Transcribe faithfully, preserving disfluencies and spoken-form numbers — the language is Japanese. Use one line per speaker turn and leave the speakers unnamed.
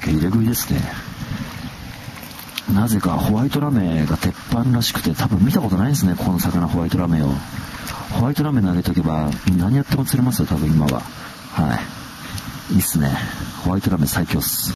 きは入れ食いですね。なぜかホワイトラメが鉄板らしくて、多分見たことないですね、この魚ホワイトラメを。ホワイトラメ投げとけば何やっても釣れますよ、多分今は。はい。いいっすね。ホワイトラメ最強っす。